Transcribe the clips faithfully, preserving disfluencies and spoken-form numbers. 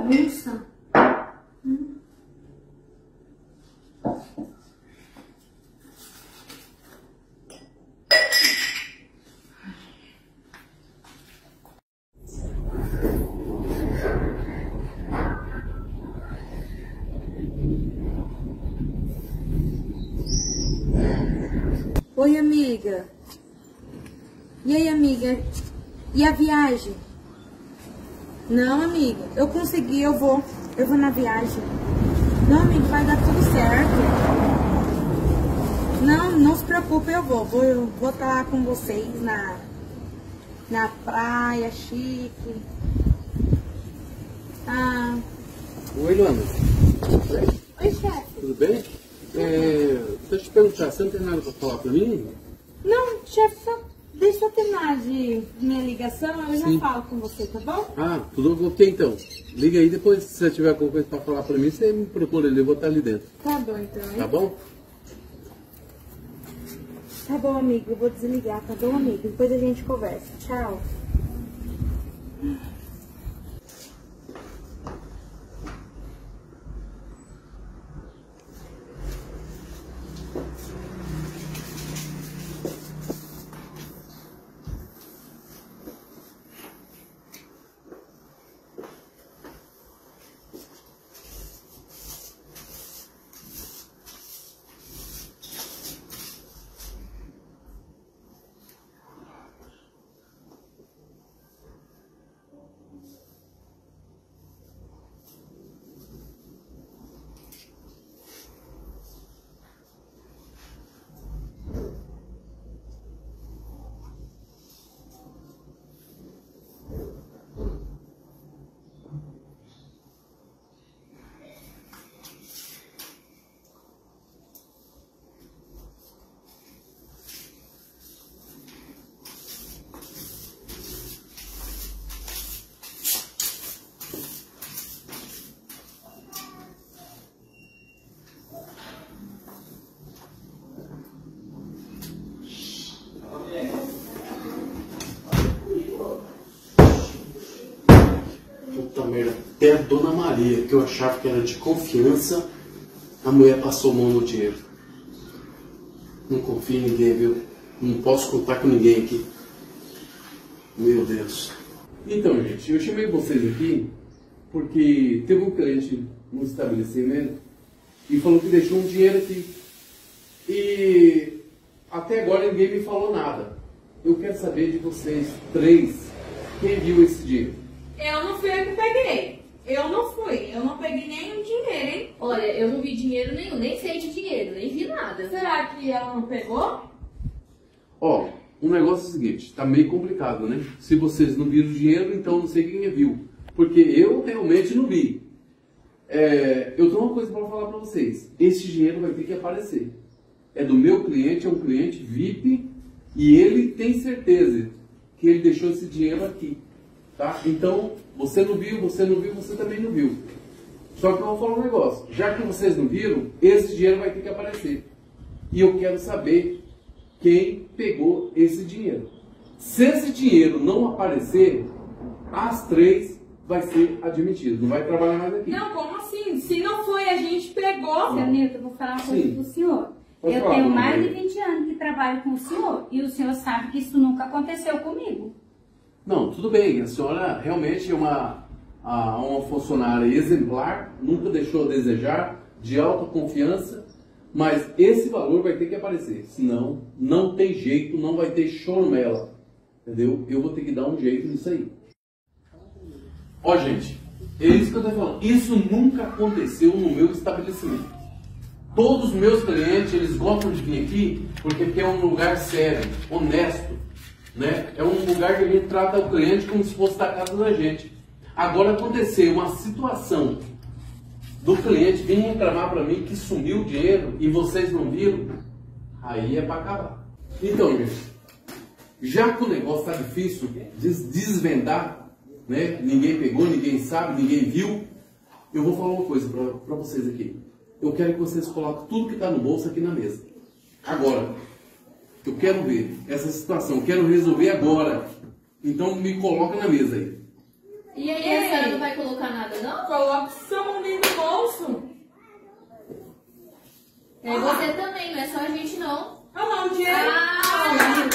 bagunça. Hum. Oi, amiga. E aí, amiga? E a viagem? Não, amiga. Eu consegui, eu vou. Eu vou na viagem. Não, amiga, vai dar tudo certo. Não, não se preocupe, eu vou. Vou, eu vou estar lá com vocês na, na praia, chique. Ah. Oi, Luana. Oi, chefe. Tudo bem? É, deixa eu te perguntar, você não tem nada para falar para mim? Não, chefe, só deixa eu terminar de minha ligação, eu Sim. já falo com você, tá bom? Ah, tudo ok então. Liga aí, depois se você tiver alguma coisa para falar para mim, você me procura ali, eu vou estar ali dentro. Tá bom, então, hein? Tá bom? Tá bom, amigo, eu vou desligar, tá bom, amigo? Depois a gente conversa. Tchau. Puta merda, até a Dona Maria, que eu achava que era de confiança, a mulher passou mão no dinheiro. Não confio em ninguém, viu? Não posso contar com ninguém aqui. Meu Deus. Então, gente, eu chamei vocês aqui porque teve um cliente no estabelecimento e falou que deixou um dinheiro aqui. E até agora ninguém me falou nada. Eu quero saber de vocês três, quem viu esse dinheiro? Eu não fui eu que peguei. Eu não fui. Eu não peguei nenhum dinheiro, hein? Olha, eu não vi dinheiro nenhum, nem sei de dinheiro, nem vi nada. Será que ela não pegou? Ó, o negócio é o seguinte, tá meio complicado, né? Se vocês não viram o dinheiro, então não sei quem viu. Porque eu realmente não vi. É, eu tenho uma coisa para falar para vocês. Esse dinheiro vai ter que aparecer. É do meu cliente, é um cliente V I P e ele tem certeza que ele deixou esse dinheiro aqui. Tá? Então, você não viu, você não viu, você também não viu. Só que eu vou falar um negócio. Já que vocês não viram, esse dinheiro vai ter que aparecer. E eu quero saber quem pegou esse dinheiro. Se esse dinheiro não aparecer, as três vai ser admitido. Não vai trabalhar mais aqui. Não, como assim? Se não foi, a gente pegou. Seu Nilton, eu vou falar uma coisa Sim. pro senhor. Pode Eu falar, tenho dona mais de Maria. vinte anos que trabalho com o senhor e o senhor sabe que isso nunca aconteceu comigo. Não, tudo bem. A senhora realmente é uma, a- uma funcionária exemplar, nunca deixou a desejar, de alta confiança, mas esse valor vai ter que aparecer. Senão, não tem jeito, não vai ter chormela. Entendeu? Eu vou ter que dar um jeito nisso aí. Ó, gente, é isso que eu tô falando. Isso nunca aconteceu no meu estabelecimento. Todos os meus clientes, eles gostam de vir aqui porque aqui é um lugar sério, honesto, né? É um lugar que a gente trata o cliente como se fosse da casa da gente. Agora aconteceu uma situação do cliente vir reclamar para mim que sumiu o dinheiro e vocês não viram, aí é para acabar. Então, gente, já que o negócio está difícil de desvendar, né? Ninguém pegou, ninguém sabe, ninguém viu, eu vou falar uma coisa para vocês aqui. Eu quero que vocês coloquem tudo que está no bolso aqui na mesa. Agora, eu quero ver essa situação, eu quero resolver agora. Então me coloca na mesa aí. E aí, a senhora não vai colocar nada, não? Coloque sua mão dentro do bolso. É você também, não é só a gente, não. Olha lá o dinheiro. Ah,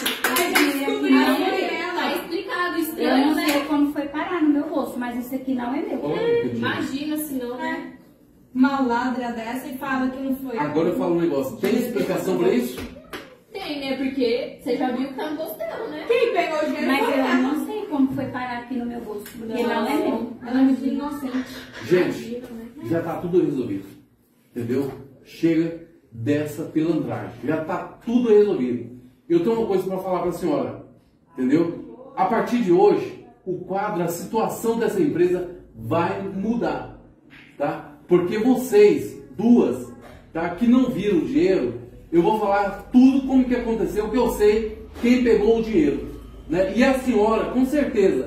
tá explicado, Eu estranho, não sei né? como foi parar no meu bolso, mas isso aqui não é meu. Olha, Imagina se não, né? Uma ladra dessa e fala que não foi. agora eu falo um negócio. Tem explicação pra isso? Tem, né? Porque você já viu que tá no bolso dela, né? Quem pegou o dinheiro Mas foi eu ela. não sei como foi parar aqui no meu bolso, porque não é meu. Ela é muito inocente. Gente, já tá tudo resolvido. Entendeu? Chega dessa pilantragem. Já tá tudo resolvido. Eu tenho uma coisa para falar para a senhora. Entendeu? A partir de hoje, o quadro, a situação dessa empresa vai mudar. Tá? Porque vocês, duas, tá, que não viram o dinheiro, eu vou falar tudo como que aconteceu, que eu sei quem pegou o dinheiro. Né? E a senhora, com certeza,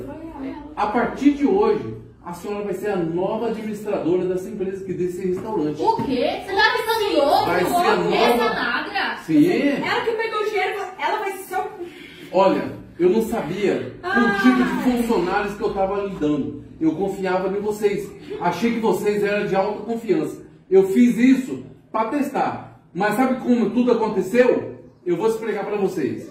a partir de hoje, a senhora vai ser a nova administradora dessa empresa, que desse restaurante. O quê? Você tá pensando louco? Vai ser a nova- Essa ladra? Sim. Ela que pegou o dinheiro, ela vai ser seu... Olha, eu não sabia Ai. o tipo de funcionários que eu estava lidando. Eu confiava em vocês. Achei que vocês eram de alta confiança. Eu fiz isso para testar. Mas sabe como tudo aconteceu? Eu vou explicar para vocês.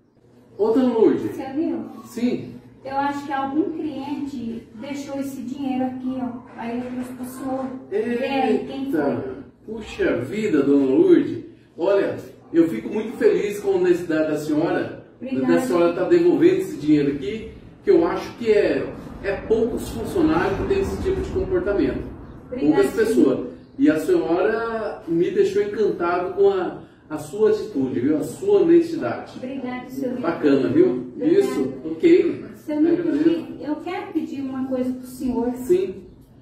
Ô, dona Lourdes. Você viu? Sim. Eu acho que algum cliente deixou esse dinheiro aqui, ó. Aí eu trouxe pro senhor. Vê aí quem foi. Eita, puxa vida, dona Lourdes. Olha, eu fico muito feliz com a honestidade da senhora. Obrigada. Da senhora estar devolvendo esse dinheiro aqui, que eu acho que é, é poucos funcionários que têm esse tipo de comportamento. Obrigada, Poucas pessoas. E a senhora me deixou encantado com a, a sua atitude, viu? A sua honestidade. Obrigada, seu Milton. Bacana, viu? Obrigada. Isso, ok. Seu Milton, Agradeço. eu quero pedir uma coisa pro senhor. Sim.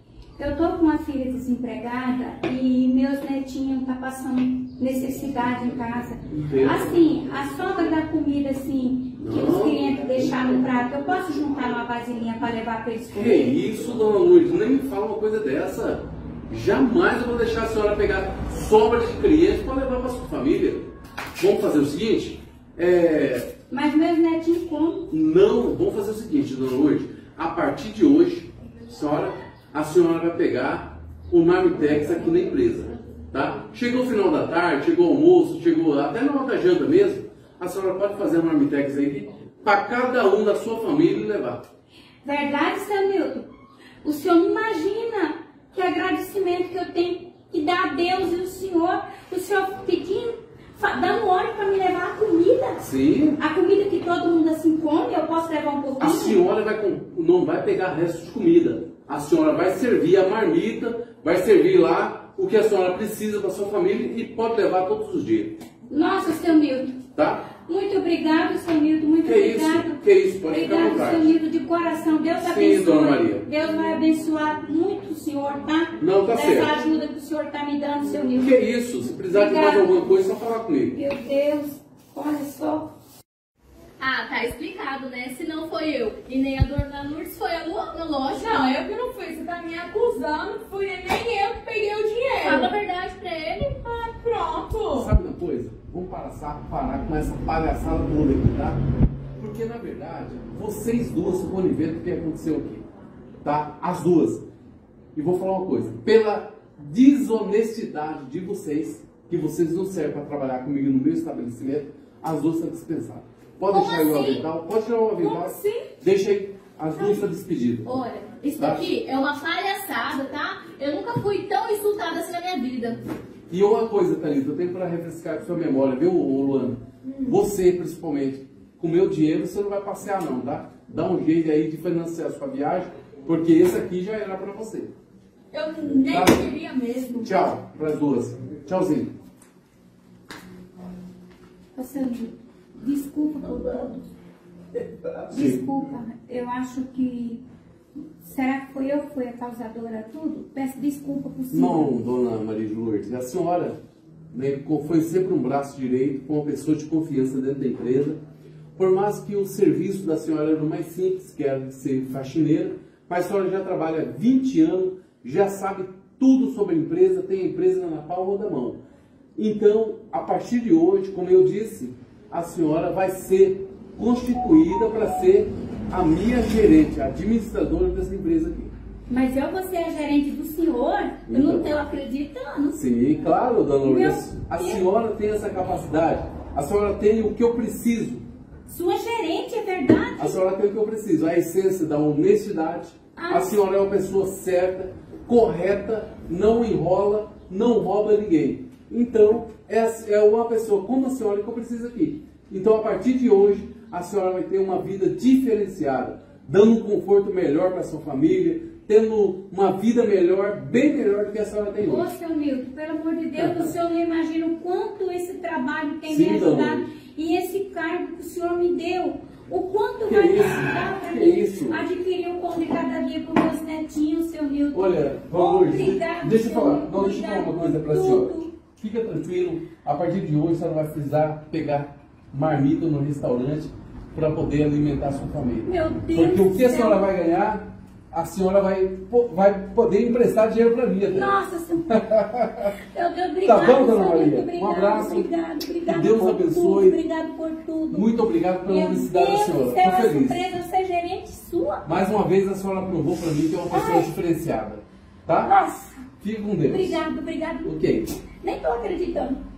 Eu tô com uma filha desempregada e meus netinhos tá passando necessidade em casa. Entendo. Assim, a sobra da comida, assim, que os Não. clientes deixaram no prato, eu posso juntar numa vasilhinha para levar para eles Que comerem? isso, dona Lourdes? Nem me fala uma coisa dessa. Jamais eu vou deixar a senhora pegar sobra de clientes para levar para sua família. Vamos fazer o seguinte? É, Mas meus netinhos comem. Não, vamos fazer o seguinte, dona Lourdes. A partir de hoje, senhora, a senhora vai pegar o Marmitex aqui na empresa. Tá? Chegou o final da tarde, chegou o almoço, chegou até na hora da janta mesmo, a senhora pode fazer a Marmitex aí para cada um da sua família e levar. Verdade, seu Milton? O senhor não imagina que agradecimento que eu tenho que dar a Deus e o senhor, o senhor pedindo, fa- dando óleo para me levar a comida. Sim. A comida que todo mundo assim come, eu posso levar um pouquinho? A senhora vai com- não vai pegar resto de comida. A senhora vai servir a marmita, vai servir lá o que a senhora precisa para sua família e pode levar todos os dias. Nossa, seu Milton. Tá? Muito obrigado, seu Milton. Muito Que isso, obrigado. que isso, pode ficar à Obrigado, vontade. seu Milton, de coração. Deus Sim, abençoe. dona Maria. Deus vai abençoar muito o senhor, tá? Não, tá Essa certo. ajuda que o senhor tá me dando, seu Milton. Que isso, se precisar de mais Obrigada. alguma coisa, é só falar comigo. Meu Deus, olha só. Ah, tá explicado, né? Se não foi eu e nem a dona Lourdes, foi a Luana, lógico. Não, eu que não fui. Você tá me acusando que fui nem eu que peguei o dinheiro. Fala a verdade pra ele. Ah, pronto. Sabe uma coisa? Vamos parar, parar com essa palhaçada toda aqui, tá? Porque, na verdade, vocês duas se coniventes do que aconteceu aqui. Tá? As duas. E vou falar uma coisa. Pela desonestidade de vocês, que vocês não servem para trabalhar comigo no meu estabelecimento, as duas estão dispensadas. Pode Como deixar aí o assim? avental? Pode tirar o avental? Como assim? Deixa aí. As duas estão despedidas. Olha, isso Tá. daqui é uma palhaçada, tá? Eu nunca fui tão insultada assim na minha vida. E uma coisa, Thalita, eu tenho para refrescar com sua memória, viu, Luana? Você, principalmente, com o meu dinheiro, você não vai passear não, tá? Dá um jeito aí de financiar a sua viagem, porque esse aqui já era para você. Eu nem Tá. queria mesmo. Tchau para as duas. Tchauzinho. Ô, seu Milton, desculpa por tudo. Sim. Desculpa, eu acho que... Será que foi eu que fui a causadora de tudo? Peço desculpa por senhor. Não, dona Maria de Lourdes, a senhora, né, foi sempre um braço direito, com uma pessoa de confiança dentro da empresa. Por mais que o serviço da senhora era o mais simples, que era ser faxineira, mas a senhora já trabalha há vinte anos, já sabe tudo sobre a empresa, tem a empresa na palma da mão. Então, a partir de hoje, como eu disse, a senhora vai ser constituída para ser a minha gerente, a administradora dessa empresa aqui. Mas eu vou ser a gerente do senhor? Eu Então. não estou acreditando. Sim, claro, dona Lourdes. Meu A Deus. senhora tem essa capacidade. A senhora tem o que eu preciso. Sua gerente, é verdade? A senhora tem o que eu preciso. A essência da honestidade. Ah. A senhora é uma pessoa certa, correta, não enrola, não rouba ninguém. Então, é é uma pessoa como a senhora que eu preciso aqui. Então, a partir de hoje, a senhora vai ter uma vida diferenciada, dando um conforto melhor para sua família, tendo uma vida melhor, bem melhor do que a senhora tem Ô, hoje. seu Milton, pelo amor de Deus, o senhor não imagina o quanto esse trabalho tem Sim, me ajudado. dona. E esse cargo que o senhor me deu, o quanto Que vai me isso? ajudar para Que mim isso? adquirir o pão de cada dia para os meus netinhos, seu Milton. Olha, vamos, Obrigado, deixa eu seu falar, Milton, não, deixa eu falar uma obrigado coisa por para a senhora. tudo. Fica tranquilo, a partir de hoje a senhora vai precisar pegar marmita no restaurante para poder alimentar a sua família. Meu Deus Porque o do que a céu. senhora vai ganhar, a senhora vai, po- vai poder emprestar dinheiro para mim até. Nossa, seu Meu Deus, Tá obrigado, bom, dona seu Maria? Milton, Um obrigado, abraço. obrigado, obrigado Que Deus por abençoe. tudo, obrigado por tudo. Muito obrigado pela Meu honestidade da Deus senhora. do céu, Estou é feliz. surpresa eu ser gerente sua. Mais uma vez a senhora provou para mim que é uma pessoa Ai. diferenciada. Tá? Nossa, Fique com Deus. obrigado, obrigado. Ok. Nem tô acreditando.